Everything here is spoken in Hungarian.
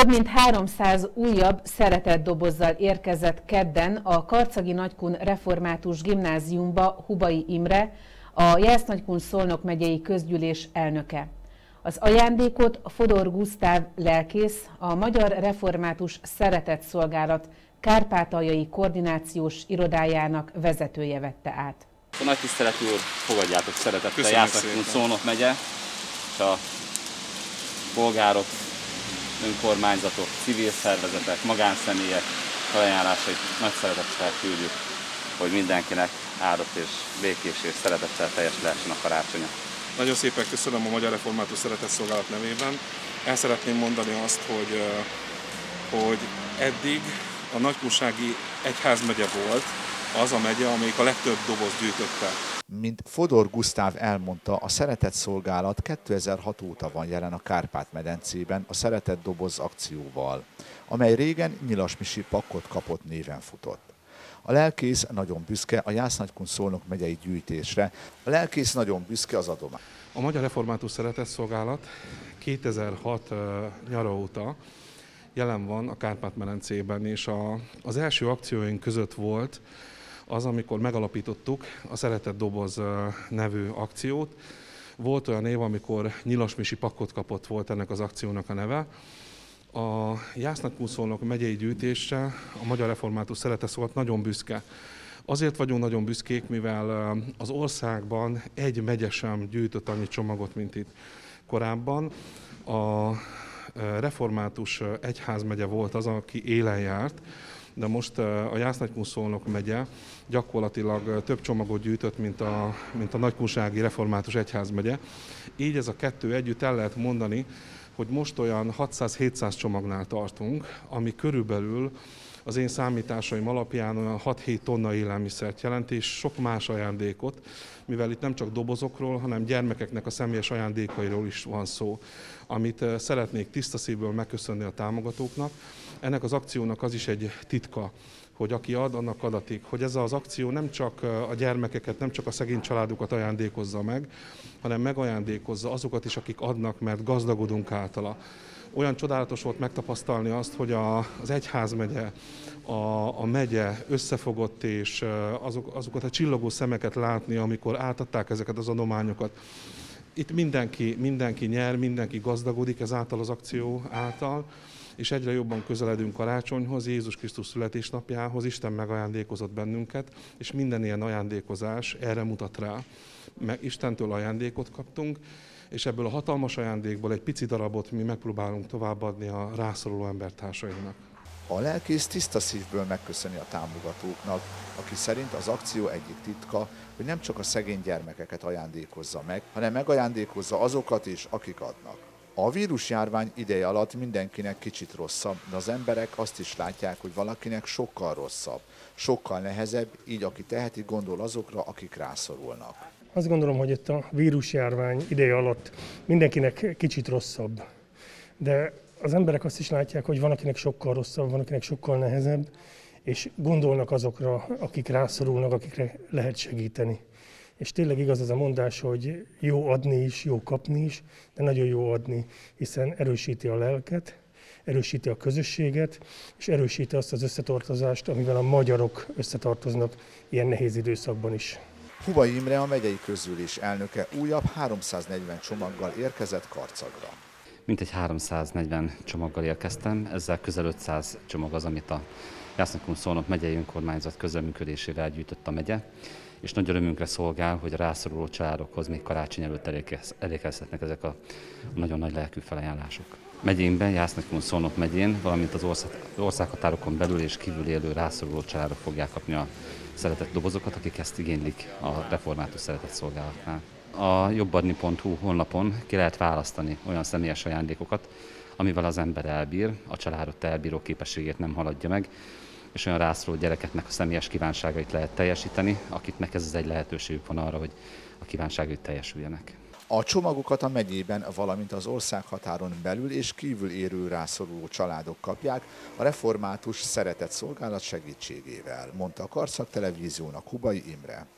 Több mint 300 újabb szeretetdobozzal érkezett kedden a Karcagi Nagykun Református Gimnáziumba Hubay Imre, a Jász-Nagykun-Szolnok megyei közgyűlés elnöke. Az ajándékot Fodor Gusztáv lelkész, a Magyar Református Szeretetszolgálat kárpátaljai koordinációs irodájának vezetője vette át. A nagy tiszteletű úr, fogadjátok szeretettel Jász-Nagykun-Szolnok megye, és a polgárok, önkormányzatok, civil szervezetek, magánszemélyek felajánlásait nagy szeretettel küldjük, hogy mindenkinek áldott és békés és szeretettel teljes lehessen a karácsonya. Nagyon szépen köszönöm a Magyar Református Szeretetszolgálat nevében. El szeretném mondani azt, hogy eddig a nagykunsági egyházmegye volt az a megye, amelyik a legtöbb doboz gyűjtötte. Mint Fodor Gusztáv elmondta, a Szeretetszolgálat 2006 óta van jelen a Kárpát-medencében a Szeretett Doboz akcióval, amely régen Nyilasmisi Pakkot kapott néven futott. A lelkész nagyon büszke a Jász-Nagykun-Szolnok megyei gyűjtésre. A lelkész nagyon büszke az adomány. A Magyar Református Szeretetszolgálat 2006 nyara óta jelen van a Kárpát-medencében, és az első akcióink között volt az, amikor megalapítottuk a Szeretett Doboz nevű akciót. Volt olyan év, amikor Nyilasmisi Pakkot kapott, volt ennek az akciónak a neve. A Jász-Nagykun-Szolnok megyei gyűjtésre a Magyar Református Szeretetszolgálat nagyon büszke. Azért vagyunk nagyon büszkék, mivel az országban egy megye sem gyűjtött annyi csomagot, mint itt korábban. A református egyházmegye volt az, aki élen járt, de most a Jász-Nagykun-Szolnok megye gyakorlatilag több csomagot gyűjtött, mint a nagykunsági református egyházmegye. Így ez a kettő együtt el lehet mondani, hogy most olyan 600-700 csomagnál tartunk, ami körülbelül az én számításaim alapján olyan 6-7 tonna élelmiszert jelent, és sok más ajándékot, mivel itt nem csak dobozokról, hanem gyermekeknek a személyes ajándékairól is van szó, amit szeretnék tiszta szívből megköszönni a támogatóknak. Ennek az akciónak az is egy titka, hogy aki ad, annak adatik, hogy ez az akció nem csak a gyermekeket, nem csak a szegény családokat ajándékozza meg, hanem megajándékozza azokat is, akik adnak, mert gazdagodunk általa. Olyan csodálatos volt megtapasztalni azt, hogy az egyházmegye, a megye összefogott, és azokat a csillogó szemeket látni, amikor átadták ezeket az adományokat. Itt mindenki nyer, mindenki gazdagodik ezáltal az akció által, és egyre jobban közeledünk karácsonyhoz, Jézus Krisztus születésnapjához, Isten megajándékozott bennünket, és minden ilyen ajándékozás erre mutat rá. Meg Istentől ajándékot kaptunk, és ebből a hatalmas ajándékból egy pici darabot mi megpróbálunk továbbadni a rászoruló embertársainknak. A lelkész tiszta szívből megköszöni a támogatóknak, aki szerint az akció egyik titka, hogy nem csak a szegény gyermekeket ajándékozza meg, hanem megajándékozza azokat is, akik adnak. A vírusjárvány ideje alatt mindenkinek kicsit rosszabb, de az emberek azt is látják, hogy valakinek sokkal rosszabb, sokkal nehezebb, így aki teheti, gondol azokra, akik rászorulnak. Azt gondolom, hogy itt a vírusjárvány ideje alatt mindenkinek kicsit rosszabb, de az emberek azt is látják, hogy van, akinek sokkal rosszabb, van, akinek sokkal nehezebb, és gondolnak azokra, akik rászorulnak, akikre lehet segíteni. És tényleg igaz az a mondás, hogy jó adni is, jó kapni is, de nagyon jó adni, hiszen erősíti a lelket, erősíti a közösséget, és erősíti azt az összetartozást, amivel a magyarok összetartoznak ilyen nehéz időszakban is. Hubay Imre, a megyei közgyűlés elnöke újabb 340 csomaggal érkezett Karcagra. Mintegy 340 csomaggal érkeztem, ezzel közel 500 csomag az, amit a Jász-Nagykun-Szolnok megyei önkormányzat közreműködésével gyűjtött a megye, és nagy örömünkre szolgál, hogy a rászoruló családokhoz még karácsony előtt elérkezhetnek ezek a nagyon nagy lelkű felajánlások. Megyénkben, Jász-Nagykun-Szolnok megyén, valamint az országhatárokon belül és kívül élő rászoruló családok fogják kapni a szeretett dobozokat, akik ezt igénylik a Református Szeretetszolgálatnál. A jobbadni.hu honlapon ki lehet választani olyan személyes ajándékokat, amivel az ember elbír, a családot elbíró képességét nem haladja meg, és olyan rászoruló gyerekeknek a személyes kívánságait lehet teljesíteni, akiknek ez egy lehetőségük van arra, hogy a kívánságaik teljesüljenek. A csomagokat a megyében, valamint az országhatáron belül és kívül érő rászoruló családok kapják a Református Szeretetszolgálat segítségével, mondta a Karcag Televíziónak Hubay Imre.